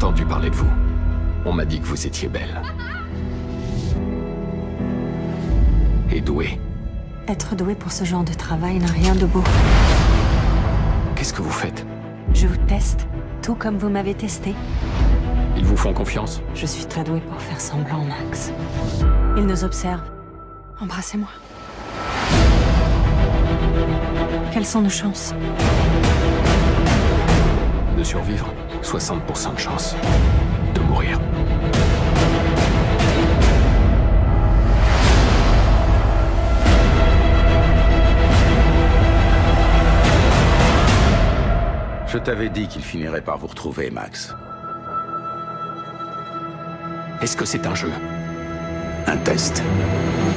entendu parler de vous. On m'a dit que vous étiez belle. Et douée. Être doué pour ce genre de travail n'a rien de beau. Qu'est-ce que vous faites? Je vous teste, tout comme vous m'avez testé. Ils vous font confiance? Je suis très douée pour faire semblant, Max. Ils nous observent. Embrassez-moi. Quelles sont nos chances? De survivre, 60% de chance. De mourir. Je t'avais dit qu'il finirait par vous retrouver, Max. Est-ce que c'est un jeu? Un test.